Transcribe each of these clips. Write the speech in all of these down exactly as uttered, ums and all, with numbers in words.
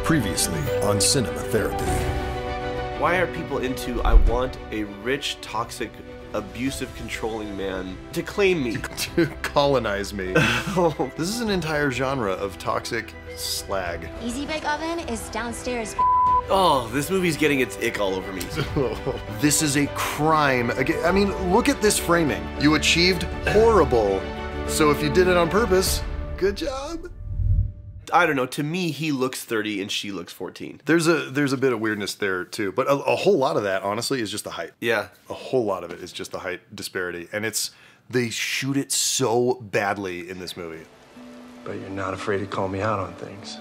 Previously on Cinema Therapy. Why are people into, I want a rich, toxic, abusive, controlling man to claim me? To colonize me. This is an entire genre of toxic slag. Easy Bake Oven is downstairs. Oh, this movie's getting its ick all over me. This is a crime. Again, I mean, look at this framing. You achieved horrible. So if you did it on purpose, good job. I don't know, to me, he looks thirty and she looks fourteen. There's a there's a bit of weirdness there too, but a, a whole lot of that, honestly, is just the height. Yeah. A whole lot of it is just the height disparity, and it's, they shoot it so badly in this movie. But you're not afraid to call me out on things.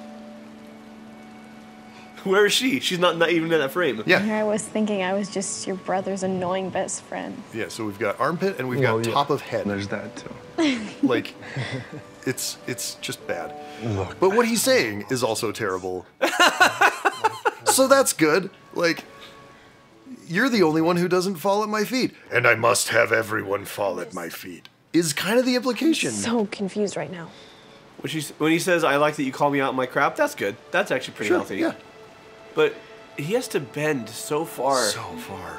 Where is she? She's not, not even in that frame. Yeah. Here I was thinking I was just your brother's annoying best friend. Yeah, so we've got armpit and we've Well, got yeah. top of head. There's that too. Like, it's it's just bad. Look, but what he's saying is also terrible. So that's good. Like, you're the only one who doesn't fall at my feet. And I must have everyone fall at my feet. Is kind of the implication. So confused right now. When, she's, when he says, I like that you call me out on my crap, that's good. That's actually pretty Sure, healthy. yeah. But he has to bend so far. So far.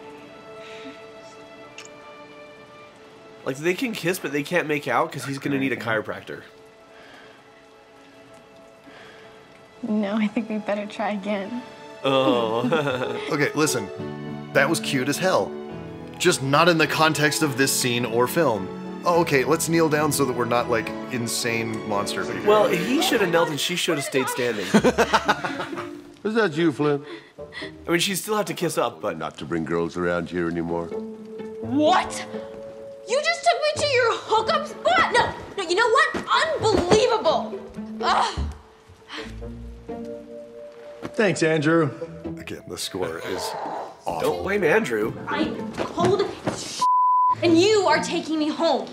Like, they can kiss, but they can't make out because he's going to need a chiropractor. No, I think we better try again. Oh. Okay, listen. That was cute as hell. Just not in the context of this scene or film. Oh, okay, let's kneel down so that we're not, like, insane monster people. Well, he should have knelt and she should have stayed standing. Is that you, Flynn? I mean, she'd still have to kiss up, but... Not to bring girls around here anymore. What? You just took me to your hookup spot? No, no, you know what? Unbelievable. Ugh. thanks, Andrew. Again, the score is awful. Don't blame Andrew. I'm cold as shit, and you are taking me home.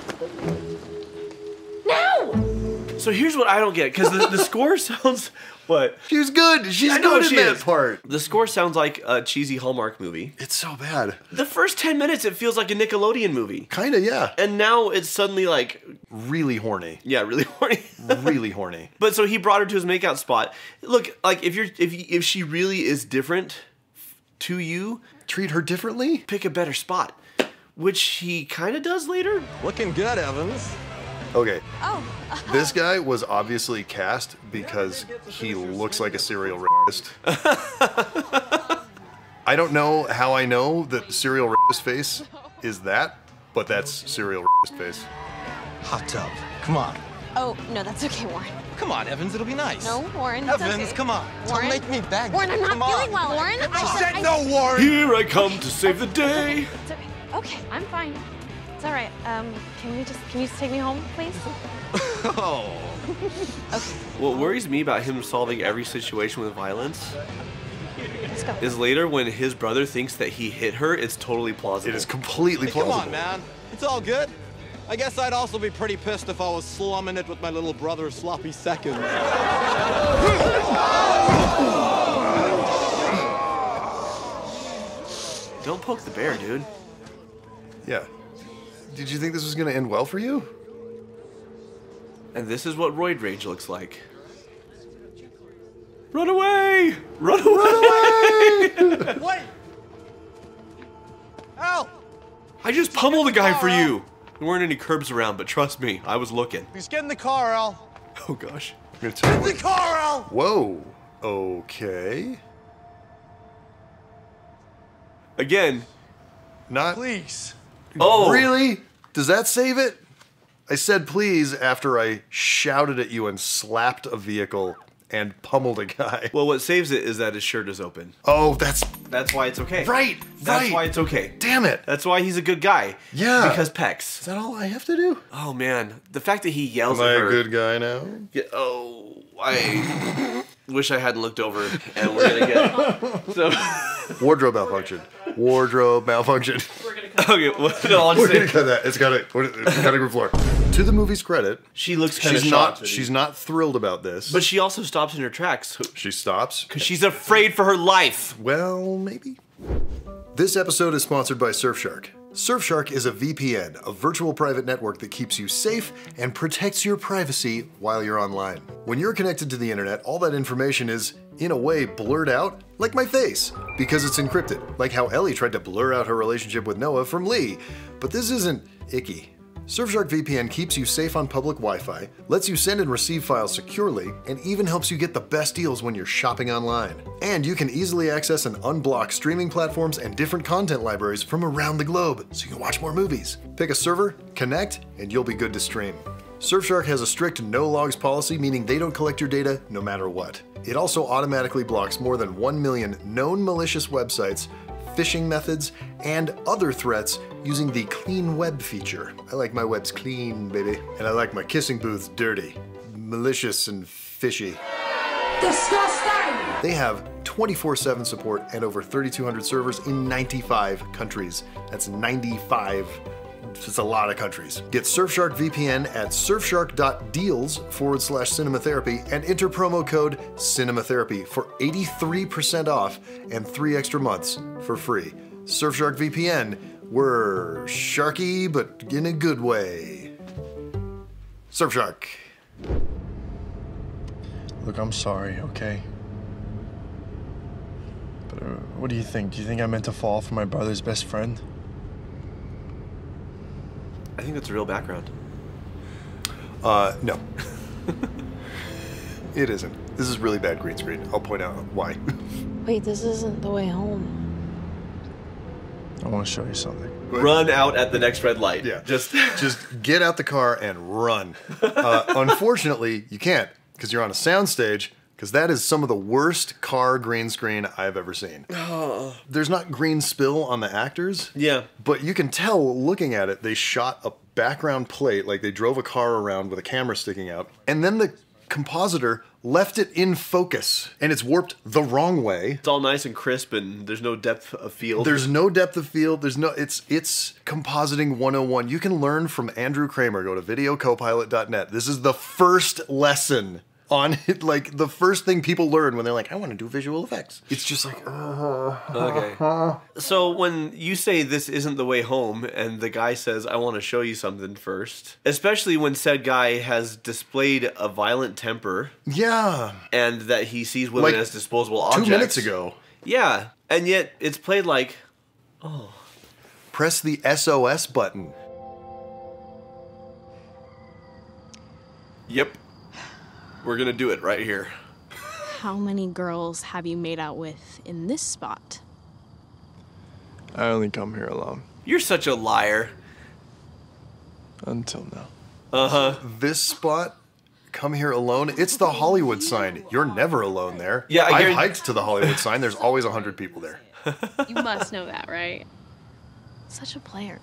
Now! So here's what I don't get, because the, the score sounds... What? She was good. She's I know good she in that is. part. The score sounds like a cheesy Hallmark movie. It's so bad. The first ten minutes, it feels like a Nickelodeon movie. Kinda, yeah. And now it's suddenly like... Really horny. Yeah, really horny. Really horny. But so he brought her to his makeout spot. Look, like, if you're if you, if she really is different to you... Treat her differently? Pick a better spot. Which he kind of does later. Looking good, Evans. Okay. Oh. This guy was obviously cast because he looks like a serial rapist. I don't know how I know that serial rapist face is that, but that's serial rapist face. Hot tub. Come on. Oh, no, that's okay, Warren. Come on, Evans, it'll be nice. No, Warren, it's Evans, okay. come on. Warren? Don't make me beg. Warren, I'm not come feeling on. well, Warren. I I said said I- no, Warren. Here I come to save the day. It's okay. Okay, I'm fine. It's all right. Um, can we just, can you just take me home, please? Oh. Okay. What worries me about him solving every situation with violence Let's go. is later when his brother thinks that he hit her, it's totally plausible. It is completely Hey, come plausible. on, man. It's all good. I guess I'd also be pretty pissed if I was slumming it with my little brother's sloppy seconds. Don't poke the bear, dude. Yeah. Did you think this was gonna end well for you? And this is what roid rage looks like. Run away! Run away! Run away! Wait! Al! I just pummeled a guy for you. There weren't any curbs around, but trust me, I was looking. Please get in the car, Al. Oh gosh. I'm gonna tell you Get in the what- car, Al! Whoa. Okay. Again. Not. Please. Oh. Really? Does that save it? I said please after I shouted at you and slapped a vehicle and pummeled a guy. Well, what saves it is that his shirt is open. Oh, that's That's why it's okay. right. That's right. why it's okay. Damn it. That's why he's a good guy. Yeah. Because pecs. Is that all I have to do? Oh man, the fact that he yells Am I at her. a good guy now? Yeah, oh, I wish I hadn't looked over, and we're gonna get so. Wardrobe malfunction. Wardrobe malfunction. Okay, well, no, I'll We're just gonna say cut that. It's got a cutting room floor. To the movie's credit, she looks kind of she's shocked. not. She's not thrilled about this. But she also stops in her tracks she stops. because she's afraid for her life. Well, maybe. This episode is sponsored by Surfshark. Surfshark is a V P N, a virtual private network that keeps you safe and protects your privacy while you're online. When you're connected to the internet, all that information is, in a way, blurred out, like my face, because it's encrypted, like how Ellie tried to blur out her relationship with Noah from Lee. But this isn't icky. Surfshark V P N keeps you safe on public Wi-Fi, lets you send and receive files securely, and even helps you get the best deals when you're shopping online. And you can easily access and unblock streaming platforms and different content libraries from around the globe, so you can watch more movies. Pick a server, connect, and you'll be good to stream. Surfshark has a strict no logs policy, meaning they don't collect your data no matter what. It also automatically blocks more than one million known malicious websites, phishing methods, and other threats using the clean web feature. I like my webs clean, baby. And I like my kissing booths dirty, malicious and fishy. Disgusting! They have twenty-four seven support and over thirty-two hundred servers in ninety-five countries. That's ninety-five. It's a lot of countries. Get Surfshark V P N at surfshark.deals forward slash cinematherapy and enter promo code cinematherapy for eighty-three percent off and three extra months for free. Surfshark V P N, we're sharky, but in a good way. Surfshark. Look, I'm sorry, okay? But uh, what do you think? Do you think I meant to fall for my brother's best friend? I think that's a real background. Uh, no. It isn't. This is really bad green screen. I'll point out why. Wait, this isn't the way home. I want to show you something. Run out at the next red light. Yeah. Just, Just get out the car and run. Uh, unfortunately, you can't, because you're on a soundstage, because that is some of the worst car green screen I've ever seen. Oh. There's not green spill on the actors. Yeah. But you can tell, looking at it, they shot a background plate, like they drove a car around with a camera sticking out, and then the compositor left it in focus, and it's warped the wrong way. It's all nice and crisp, and there's no depth of field. There's no depth of field. There's no. It's it's compositing one oh one. You can learn from Andrew Kramer. Go to video copilot dot net. This is the first lesson on it. Like the first thing people learn when they're like, I want to do visual effects. It's just like, uh, Okay. So when you say this isn't the way home, and the guy says, I want to show you something first, especially when said guy has displayed a violent temper. Yeah. And that he sees women Like, as disposable objects. Two minutes ago. Yeah. And yet it's played like, oh. Press the S O S button. Yep. We're gonna do it right here. How many girls have you made out with in this spot? I only come here alone. You're such a liar. Until now. Uh-huh. This spot, come here alone. It's the Hollywood sign. You're never alone there. Yeah, I I've guarantee- hiked to the Hollywood sign. There's always a hundred people there. You must know that, right? Such a player.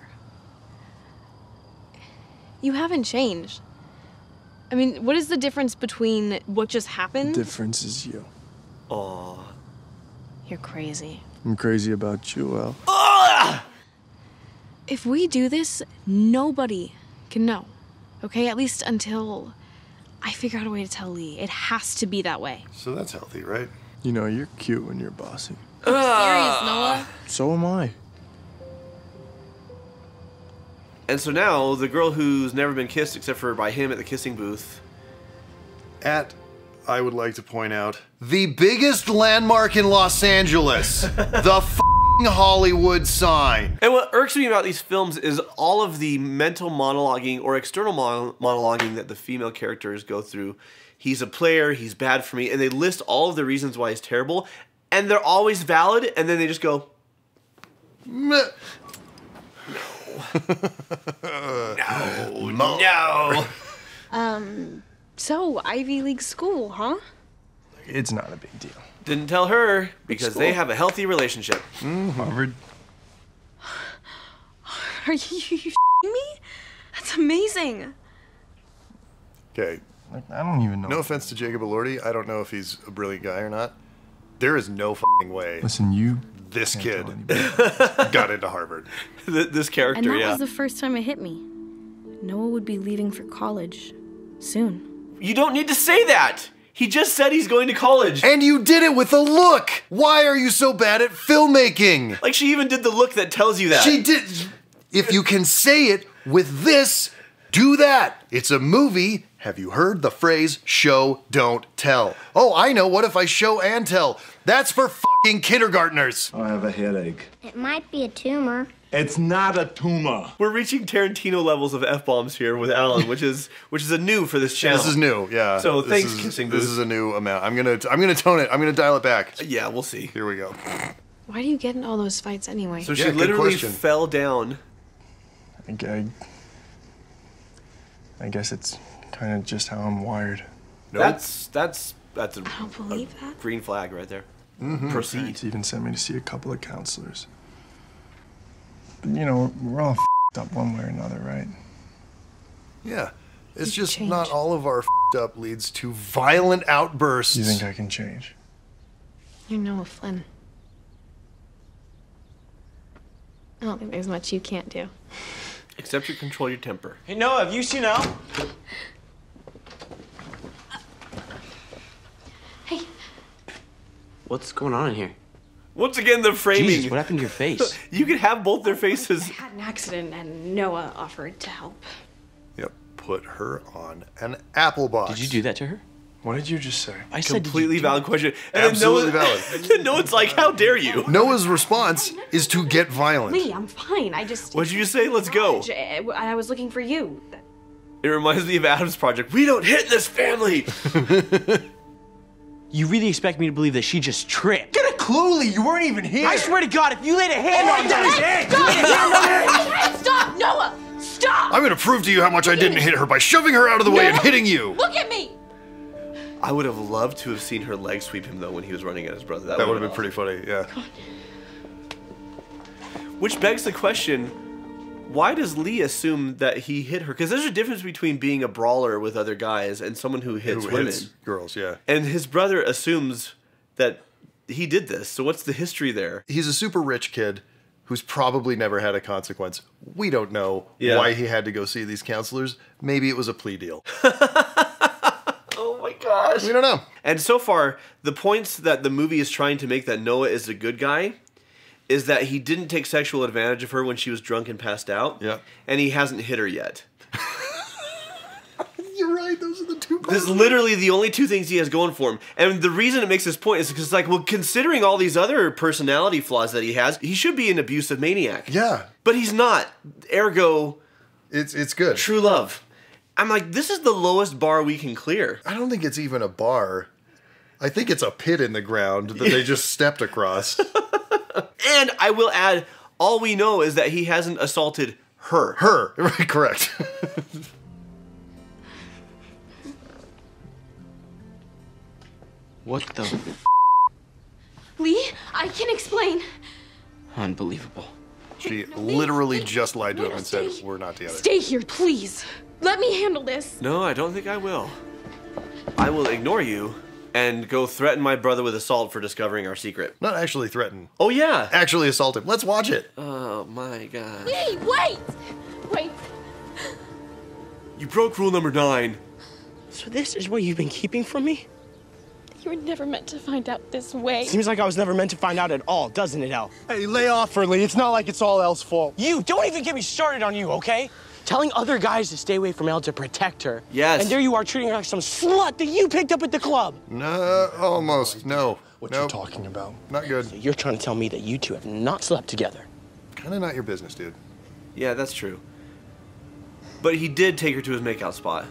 You haven't changed. I mean, what is the difference between what just happened? The difference is you. Aw. You're crazy. I'm crazy about you, Al. Ah! If we do this, nobody can know. Okay? At least until I figure out a way to tell Lee. It has to be that way. So that's healthy, right? You know, you're cute when you're bossy. I'm serious, Noah. So am I. And so now, the girl who's never been kissed except for by him at the kissing booth. At, I would like to point out, the biggest landmark in Los Angeles. The f***ing Hollywood sign. And what irks me about these films is all of the mental monologuing or external mon monologuing that the female characters go through. He's a player, he's bad for me, and they list all of the reasons why he's terrible, and they're always valid, and then they just go, Meh. no, no. Um, so Ivy League school, huh? It's not a big deal. Didn't tell her because they have a healthy relationship. Mm, Harvard. Are you, you shitting me? That's amazing. Okay, Like, I don't even know. no offense to Jacob Elordi. I don't know if he's a brilliant guy or not. There is no f***ing way Listen, you. this can't kid tell anybody. got into Harvard. Th this And character, that yeah. was the first time it hit me. Noah would be leaving for college soon. You don't need to say that. He just said he's going to college. And you did it with a look! Why are you so bad at filmmaking? Like she even did the look that tells you that. She did... If you can say it with this, do that. It's a movie. Have you heard the phrase show, don't tell? Oh, I know. What if I show and tell? That's for fucking kindergartners. I have a headache. It might be a tumor. It's not a tumor. We're reaching Tarantino levels of F-bombs here with Alan, which is which is a new for this channel. This is new, yeah. So this thanks, is, Kissing This Booth. is a new amount. I'm gonna I'm gonna tone it. I'm gonna dial it back. Yeah, we'll see. Here we go. Why do you get in all those fights anyway? So she Yeah, good literally question. fell down. I, I, I guess it's kind of just how I'm wired. Nope. That's that's that's a, I don't believe a that. green flag right there. Mm-hmm. Proceed. Parents even sent me to see a couple of counselors. But you know, we're all f***ed up one way or another, right? Yeah. It's You just change. not all of our f***ed up leads to violent outbursts. You think I can change? You're Noah Flynn. I don't think there's much you can't do. Except you control your temper. Hey, Noah, have you seen Al? Hey. What's going on in here? Once again, the framing. Jesus, what happened to your face? You could have both their I faces. had an accident and Noah offered to help. Yep. Put her on an apple box. Did you do that to her? What did you just say? I said, Completely did you do valid that? question. And Absolutely then Noah, valid. Then Noah's like, how dare you? Noah's response is to get violent. Lee, I'm fine. I just. What'd you say? Let's go. I, I was looking for you. It reminds me of Adam's Project. We don't hit this family. You really expect me to believe that she just tripped? Get a clue, Lee. You weren't even here. I swear to God, if you laid a hand on that, Stop! Stop, Noah! Stop! I'm gonna prove to you how much I didn't hit her by shoving her out of the way and hitting you. Look at me! I would have loved to have seen her leg sweep him though when he was running at his brother. That, That would would have been pretty funny, yeah. Which begs the question, why does Lee assume that he hit her? Because there's a difference between being a brawler with other guys and someone who hits Who women. hits girls, yeah. And his brother assumes that he did this. So what's the history there? He's a super rich kid who's probably never had a consequence. We don't know Yeah. why he had to go see these counselors. Maybe it was a plea deal. Oh my gosh. We don't know. And so far, the points that the movie is trying to make that Noah is a good guy is that he didn't take sexual advantage of her when she was drunk and passed out. Yeah. And he hasn't hit her yet. You're right, those are the two This is literally the only two things he has going for him. And the reason it makes this point is because, like, well, considering all these other personality flaws that he has, he should be an abusive maniac. Yeah. But he's not. Ergo, It's it's good. true love. I'm like, this is the lowest bar we can clear. I don't think it's even a bar. I think it's a pit in the ground that they just stepped across. And I will add, all we know is that he hasn't assaulted her. Her. Right, correct. What the? Lee, I can explain. Unbelievable. She literally just lied to him and said, we're not together. Stay here, please. Let me handle this. No, I don't think I will. I will ignore you and go threaten my brother with assault for discovering our secret. Not actually threaten. Oh, yeah. Actually assault him. Let's watch it. Oh, my God. Lee, wait! Wait. You broke rule number nine. So this is what you've been keeping from me? You were never meant to find out this way. Seems like I was never meant to find out at all, doesn't it, El? Hey, lay off her, Lee. It's not like it's all El's fault. You, don't even get me started on you, okay? Telling other guys to stay away from El to protect her. Yes. And there you are treating her like some slut that you picked up at the club. No, almost. No. What Nope. you're talking about? Not good. So you're trying to tell me that you two have not slept together. Kind of not your business, dude. Yeah, that's true. But he did take her to his makeout spot.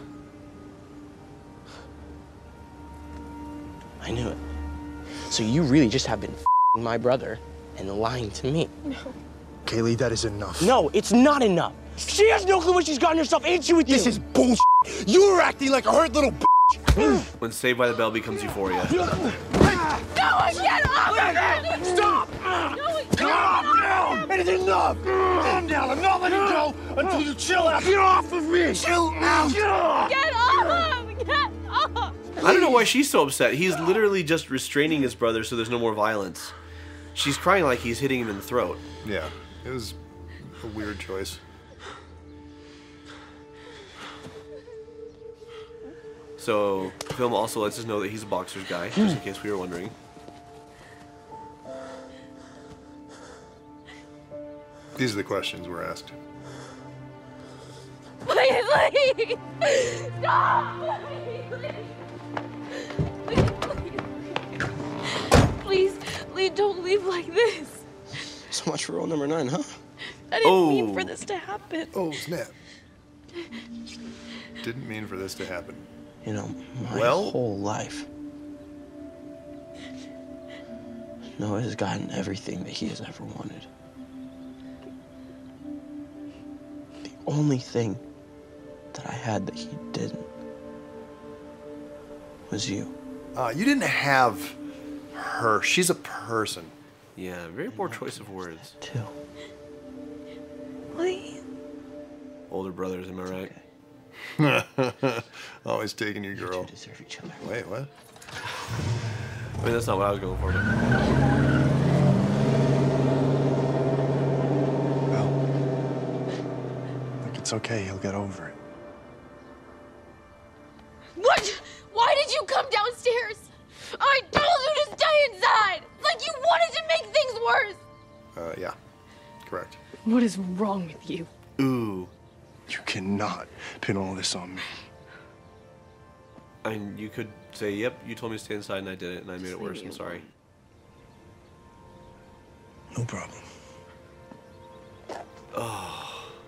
I knew it. So you really just have been f***ing my brother and lying to me. No. Kaylee, that is enough. No, it's not enough. She has no clue what she's gotten herself into with This you. is bullshit. You were acting like a hurt little b****. When Saved by the Bell becomes Euphoria. No, get off of me! Stop! No, Calm down! It is enough! Calm down. I'm not letting go until you chill out. Get off of me! Chill out! Get off! Get off! Get off! I don't know why she's so upset. He's literally just restraining his brother so there's no more violence. She's crying like he's hitting him in the throat. Yeah. It was a weird choice. So, the film also lets us know that he's a boxer's guy, just in case we were wondering. These are the questions we're asked. Please leave! Stop! Please, please, please don't leave like this. So much for rule number nine, huh? I didn't Oh. mean for this to happen. Oh, snap. Didn't mean for this to happen. You know, my Well- whole life, Noah has gotten everything that he has ever wanted. The only thing that I had that he didn't was you. Uh, you didn't have her. She's a person. Yeah, very poor choice of words. Too. Please. Older brothers, am I right? Always taking your girl. You two deserve each other. Wait, what? I mean, that's not what I was going for. But... Well, look, it's okay. He'll get over it. What? Why did you come downstairs? I told you to stay inside! Like you wanted to make things worse! Uh, yeah. Correct. What is wrong with you? Ooh. You cannot pin all this on me. I mean, you could say, yep, you told me to stay inside and I did it and I made it worse. I'm sorry. No problem. Oh.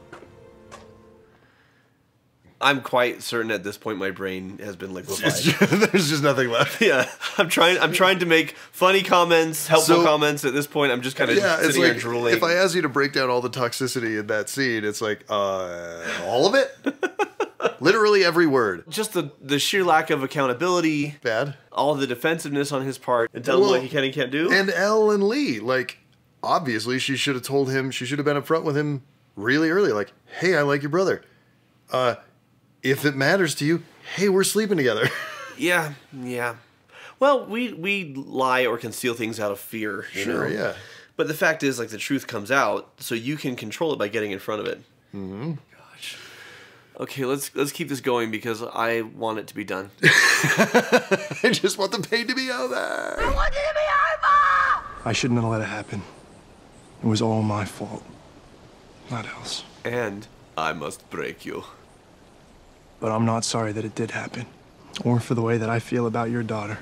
I'm quite certain at this point my brain has been liquefied. There's just nothing left. Yeah, I'm trying. I'm trying to make funny comments, helpful So- comments. At this point, I'm just kind of Yeah, sitting it's here like drooling. if I ask you to break down all the toxicity in that scene, it's like uh, all of it, literally every word. Just the the sheer lack of accountability, Bad. all the defensiveness on his part, and tell him Well, what he can and can't do. And Elle and Lee, like, obviously she should have told him. She should have been upfront with him really early. Like, hey, I like your brother. Uh, if it matters to you, hey, we're sleeping together. yeah, yeah. Well, we we lie or conceal things out of fear. You Sure, know? yeah. But the fact is, like, the truth comes out, so you can control it by getting in front of it. Mm-hmm. Gosh. Okay, let's let's keep this going because I want it to be done. I just want the pain to be over. I want it to be over! I shouldn't have let it happen. It was all my fault. Not else. And I must break you. But I'm not sorry that it did happen. Or for the way that I feel about your daughter.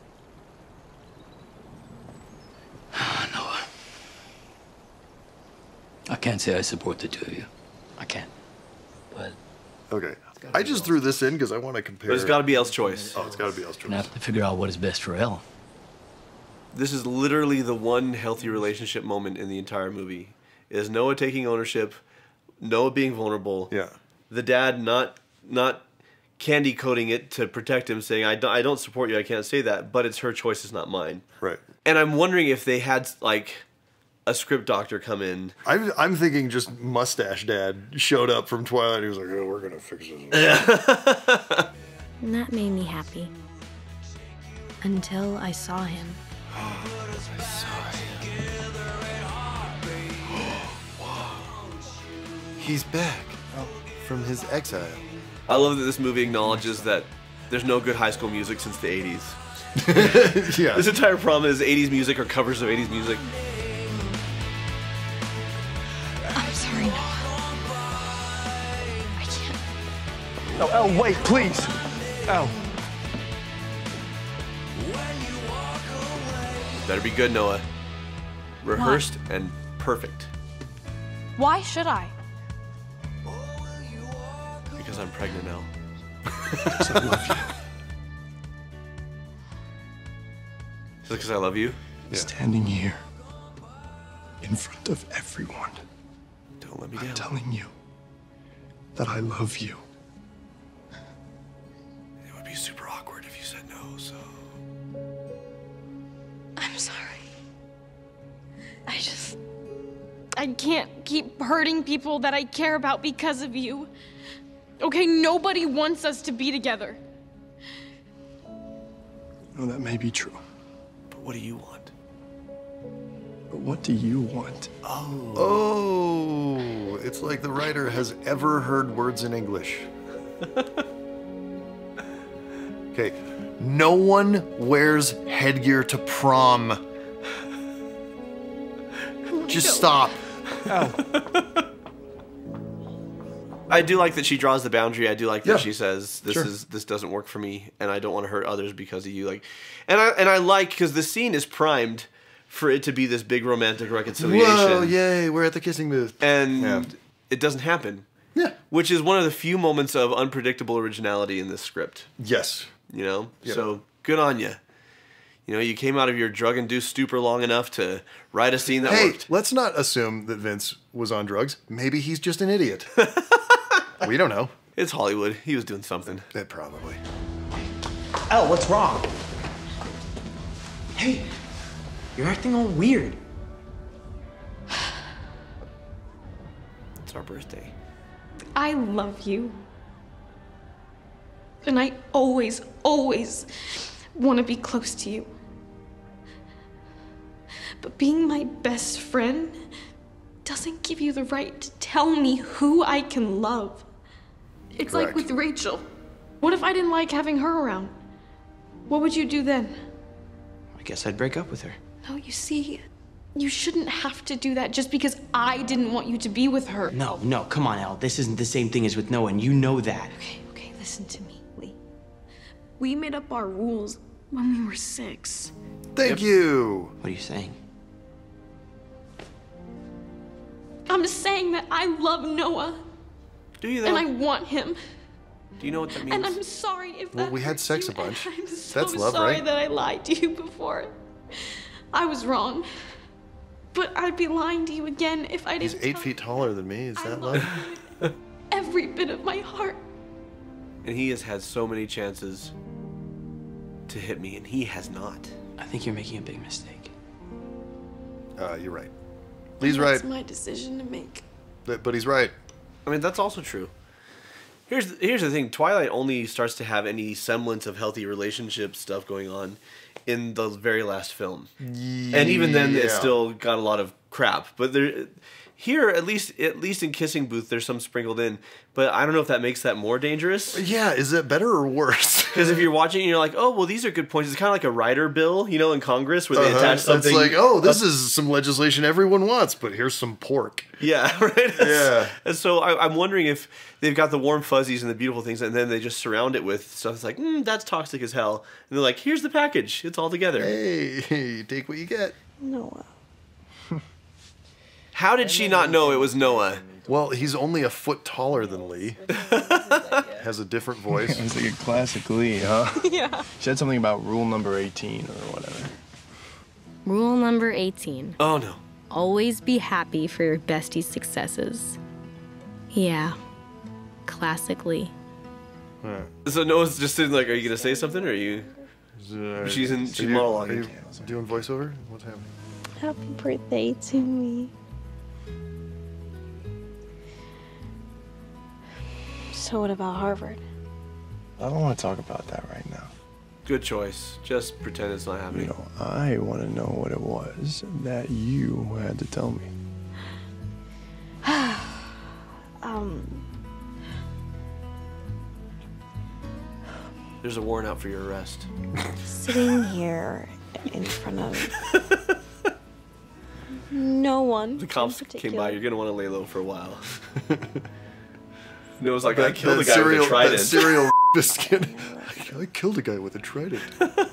Noah. I can't say I support the two of you. I can't. But Okay. I just threw this in because I want to compare. But it's got to be Elle's choice. Oh, it's got to be Elle's gonna choice. have to figure out what is best for Elle. This is literally the one healthy relationship moment in the entire movie. Is Noah taking ownership, Noah being vulnerable, Yeah. the dad not not candy coating it to protect him, saying, I don't, I don't support you, I can't say that, but it's her choice, it's not mine. Right. And I'm wondering if they had, like, a script doctor come in. I'm, I'm thinking just mustache dad showed up from Twilight. He was like, oh, we're going to fix this. And that made me happy. Until I saw him. He's back from his exile. I love that this movie acknowledges that there's no good high school music since the eighties. Yeah. This entire problem is eighties music or covers of eighties music. I'm sorry, Noah. I can't. No, Elle, wait, please. Elle. Better be good, Noah. Rehearsed and perfect. Why should I? Because I'm pregnant now. Because I love you. Is it because I love you? Standing here in front of everyone. Don't let me I'm down. telling you that I love you. It would be super awkward if you said no, so... I'm sorry. I just... I can't keep hurting people that I care about because of you. Okay, nobody wants us to be together. No, that may be true. But what do you want? But what do you want? Oh. Oh. It's like the writer has ever heard words in English. Okay. No one wears headgear to prom. Just stop. Ow. I do like that she draws the boundary. I do like that Yeah, she says this sure. is this doesn't work for me, and I don't want to hurt others because of you. Like, and I and I like because the scene is primed for it to be this big romantic reconciliation. Whoa, yay, we're at the kissing booth. And Yeah. it doesn't happen. Yeah. Which is one of the few moments of unpredictable originality in this script. Yes. You know? Yep. So good on you. You know, you came out of your drug-induced stupor long enough to write a scene that Hey, worked. let's not assume that Vince was on drugs. Maybe he's just an idiot. We don't know. It's Hollywood. He was doing something. Yeah, probably. Elle, what's wrong? Hey, you're acting all weird. It's our birthday. I love you. And I always, always want to be close to you. But being my best friend doesn't give you the right to tell me who I can love. It's like Correct. with Rachel. What if I didn't like having her around? What would you do then? I guess I'd break up with her. No, you see, you shouldn't have to do that just because I didn't want you to be with her. No, no, come on, Elle. This isn't the same thing as with Noah, and you know that. Okay, okay, listen to me, Lee. We made up our rules when we were six. Thank you. What are you saying? I'm saying that I love Noah. Do you, though? And I want him. Do you know what that means? And I'm sorry if Well, that we had hurts sex you, a bunch. and I'm so That's love, sorry right? that I lied to you before. I was wrong. But I'd be lying to you again if I He's didn't eight tell feet taller than me. Is I that love love? you every bit of my heart. And he has had so many chances to hit me, and he has not. I think you're making a big mistake. Uh, you're right. Lee's That's right. my decision to make. But but he's right. I mean, that's also true. Here's the, here's the thing. Twilight only starts to have any semblance of healthy relationship stuff going on in the very last film. And even then, it's Yeah. still got a lot of crap. But there, here, at least at least in Kissing Booth, there's some sprinkled in. But I don't know if that makes that more dangerous. Yeah, is it better or worse? Because if you're watching and you're like, oh, well, these are good points. It's kind of like a rider bill, you know, in Congress where they Uh-huh. attach something. It's like, oh, this is some legislation everyone wants, but here's some pork. Yeah, right? Yeah. And so I, I'm wondering if they've got the warm fuzzies and the beautiful things, and then they just surround it with stuff that's like, mm, that's toxic as hell. And they're like, here's the package. It's all together. Hey, take what you get. Noah. How did she not know it was Noah? Well, he's only a foot taller than Lee. Has a different voice. It's like a classic Lee, huh? Yeah. She said something about rule number eighteen or whatever. Rule number eighteen. Oh, no. Always be happy for your bestie's successes. Yeah. Classically. So Noah's just sitting like, are you going to say something, or are you... Uh, She's in- so she's you- monologuing. Are you doing voiceover? What's happening? Happy birthday to me. So what about Harvard? I don't want to talk about that right now. Good choice. Just pretend it's not You happening. know, I want to know what it was that you had to tell me. Um, There's a warrant out for your arrest. sitting here in front of no one. The cops in came by. particular. You're going to want to lay low for a while. Noah's like, That- I killed that a guy cereal, with a trident. That cereal biscuit. I killed a guy with a trident.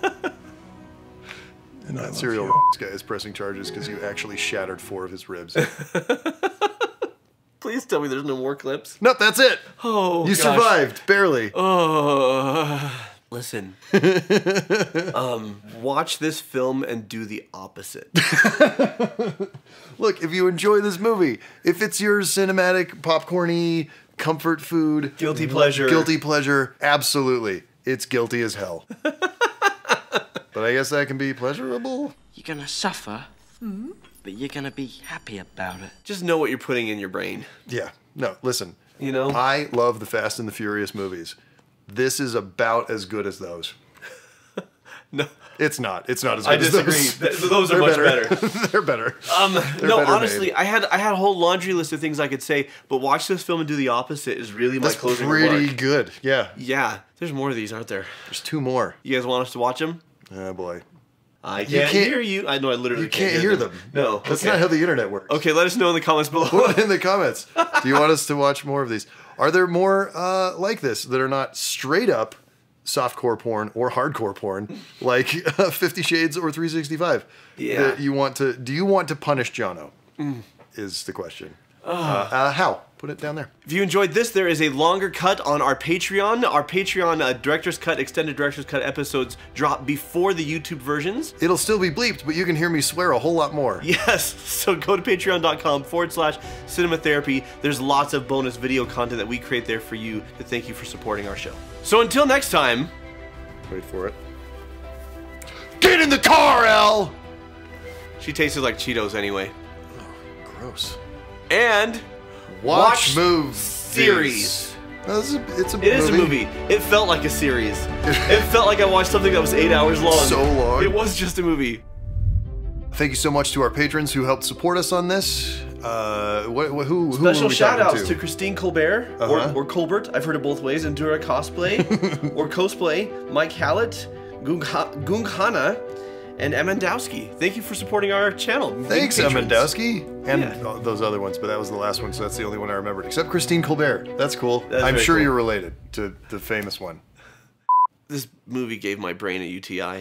And I That love cereal you. guy is pressing charges because you actually shattered four of his ribs. Please tell me there's no more clips. Nope, that's it. Oh, You gosh. survived, barely. Oh, listen. um, watch this film and do the opposite. Look, if you enjoy this movie, if it's your cinematic, popcorny, comfort food, Guilty pleasure. guilty pleasure, absolutely, it's guilty as hell. But I guess that can be pleasurable. You're gonna suffer, but you're gonna be happy about it. Just know what you're putting in your brain. Yeah. No, listen. You know? I love the Fast and the Furious movies. This is about as good as those. No. It's not. It's not as good I as disagree. those. Th- those are They're much better. They're better. Um, They're no, better honestly, made. I had I had a whole laundry list of things I could say, but watch this film and do the opposite is really my That's closing pretty remark. good. Yeah. Yeah, there's more of these, aren't there? There's two more. You guys want us to watch them? Oh boy. I can't, You can't- hear you. I know I literally You can't hear them. No. That's okay. not how the internet works. Okay, let us know in the comments below. Put it in the comments. Do you want us to watch more of these? Are there more uh, like this that are not straight up softcore porn or hardcore porn, like uh, Fifty Shades or three sixty-five? Yeah. That you want to? Do you want to punish Jono? Mm. Is the question. Uh, uh, how? Put it down there. If you enjoyed this, there is a longer cut on our Patreon. Our Patreon uh, Director's Cut, Extended Director's Cut episodes drop before the YouTube versions. It'll still be bleeped, but you can hear me swear a whole lot more. Yes, so go to patreon.com forward slash cinema therapy. There's lots of bonus video content that we create there for you to thank you for supporting our show. So until next time. Wait for it. Get in the car, Al! She tasted like Cheetos anyway. Oh, gross. And Watch, watch move series. No, this is a, it's a It movie. is a movie. It felt like a series. It felt like I watched something that was eight hours long. So long. It was just a movie. Thank you so much to our patrons who helped support us on this. Uh, what, what, who, who Special were we shout outs talking to Christine Colbert, Uh-huh. or, or Colbert, I've heard it both ways, Endura Cosplay, or Cosplay, Mike Hallett, Gungha- Gunghana, and Emendowski. Thank you for supporting our channel. Thanks, Patrons. Emendowski. And Yeah. those other ones, but that was the last one, so that's the only one I remembered. Except Christine Colbert. That's cool. That's I'm very sure cool. you're related to the famous one. This movie gave my brain a U T I.